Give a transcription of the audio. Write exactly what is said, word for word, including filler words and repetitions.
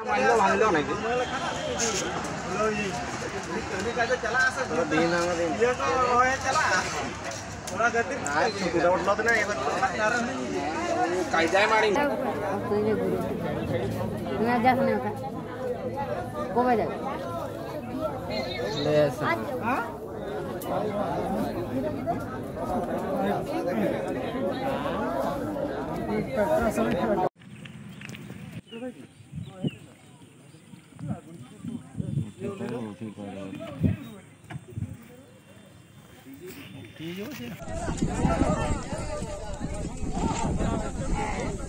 मानलो मानलो नहीं दिन ये तो है चला थोड़ा गति आज सुधा उठलो तो ना ये कायदा मारी ना जा ना का को बजा ले हां ठीक है